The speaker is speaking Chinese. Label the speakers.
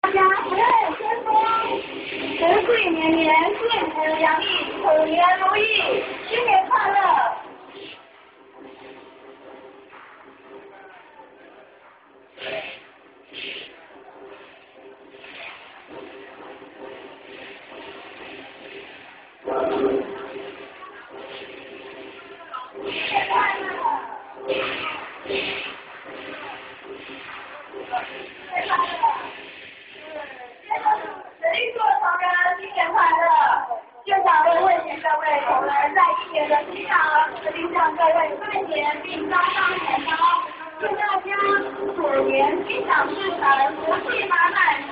Speaker 1: 家福寿生风，福贵绵绵，幸福洋溢，虎年如意，新年快乐！现场为问请各位同仁在一年的新场，并向各位拜年并招商钱包，祝大家虎年心想事成，福气满满。